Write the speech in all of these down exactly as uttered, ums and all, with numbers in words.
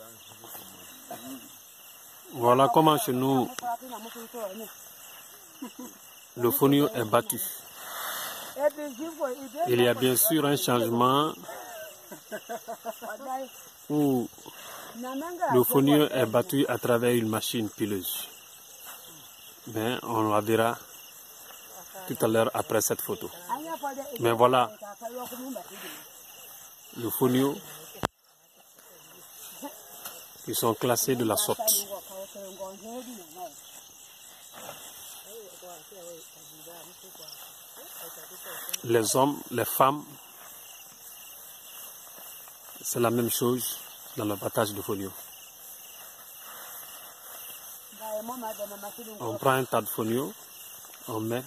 Voilà comment chez nous le fonio est battu. Il y a bien sûr un changement où le fonio est battu à travers une machine pileuse. Mais on la verra tout à l'heure après cette photo. Mais voilà le fonio qui sont classés de la sorte. Les hommes, les femmes, c'est la même chose dans le battage de fonio. On prend un tas de fonio, on met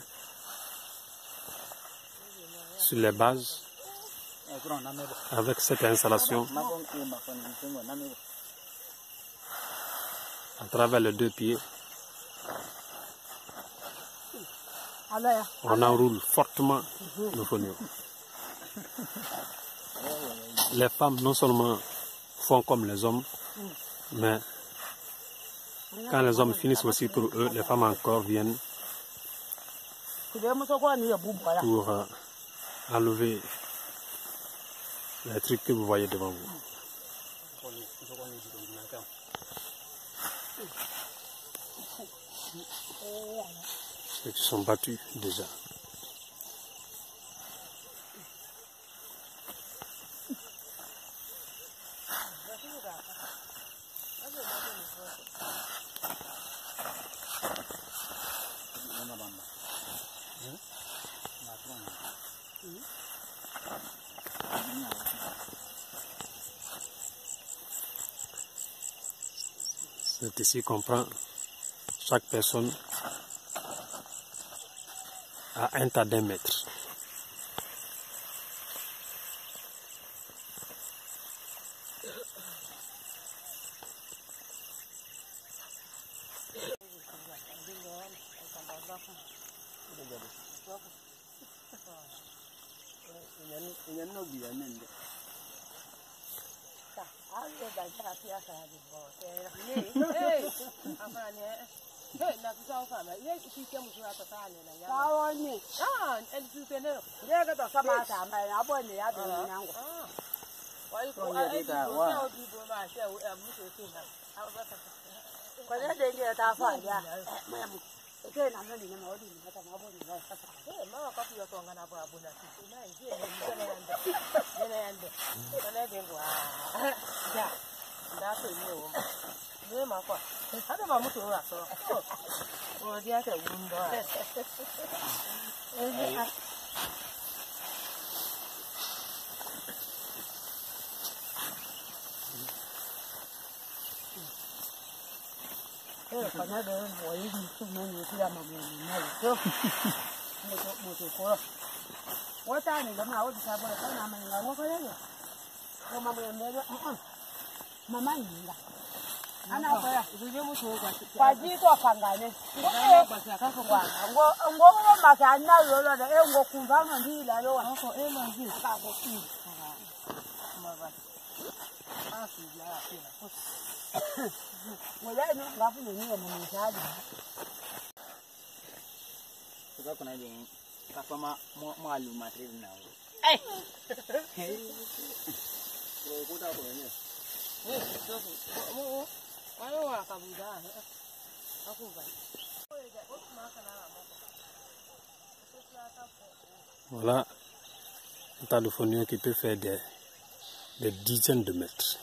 sur les bases avec cette installation à travers les deux pieds. On enroule fortement le fonio. Les femmes non seulement font comme les hommes, mais quand les hommes finissent aussi pour eux, les femmes encore viennent pour euh, enlever les trucs que vous voyez devant vous. Ceux qui sont battus déjà. C'est ici qu'on prend chaque personne à un tas d'un mètre. Voilà un tas de fonio qui peut faire des, des dizaines de mètres.